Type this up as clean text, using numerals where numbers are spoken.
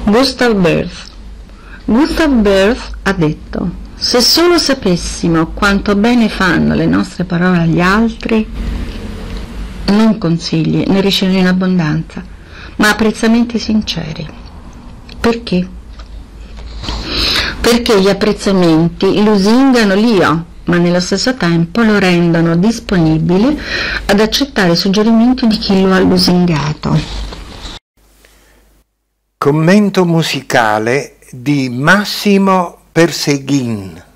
Gustav Birth. Gustav Birth ha detto: se solo sapessimo quanto bene fanno le nostre parole agli altri, non consigli, ne ricevi in abbondanza, ma apprezzamenti sinceri. Perché? Perché gli apprezzamenti lusingano l'io, ma nello stesso tempo lo rendono disponibile ad accettare i suggerimenti di chi lo ha lusingato. Commento musicale di Massimo Perseghin.